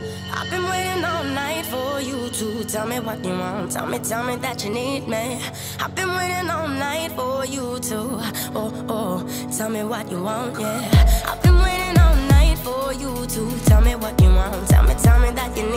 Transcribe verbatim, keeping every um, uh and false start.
I've been waiting all night for you to tell me what you want. Tell me, tell me that you need me. I've been waiting all night for you to, oh, oh, tell me what you want, yeah. I've been waiting all night for you to tell me what you want. Tell me, tell me that you